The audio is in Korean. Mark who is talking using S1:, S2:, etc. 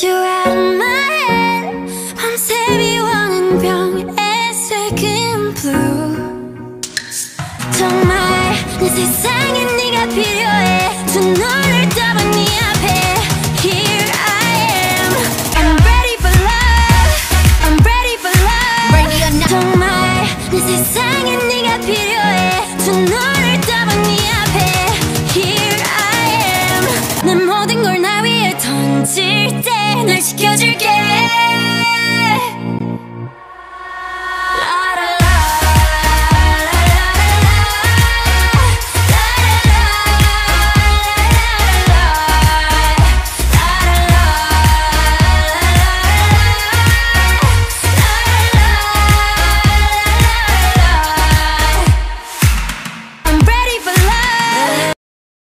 S1: you out of my head. 밤새 비워낸 병에 새긴 blue. 정말 내 세상에 네가 필요해. 두 눈을 떠본 네 앞에 Here I am. I'm ready for love. I'm ready for love. 정말 내 세상에 네가 필요해. 두 눈